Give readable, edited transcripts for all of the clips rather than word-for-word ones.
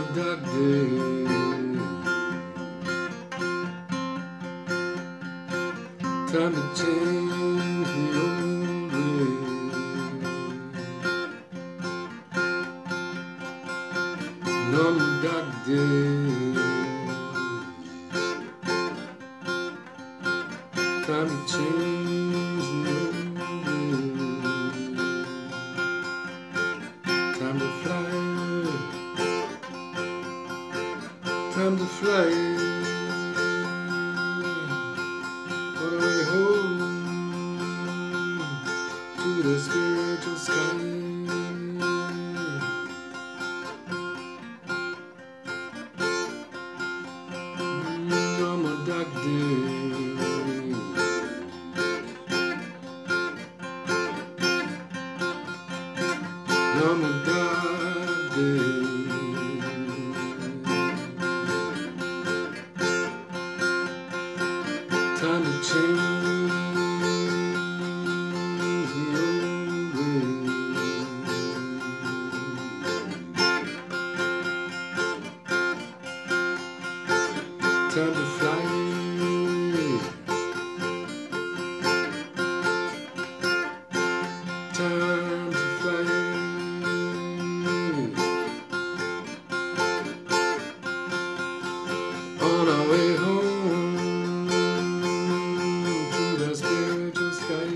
dark day. Time to change the old way. On a dark day. Time to change the old way. Time to fly. Time to fly. On our way home to the spiritual sky. On a dark day. On a dark day. Time to change the old way. Time to fly. Time to fly. On our way home to the spiritual sky.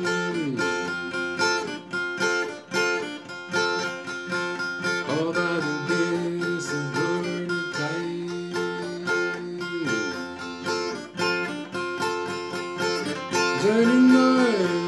All by the days of burning tide. Turning noise.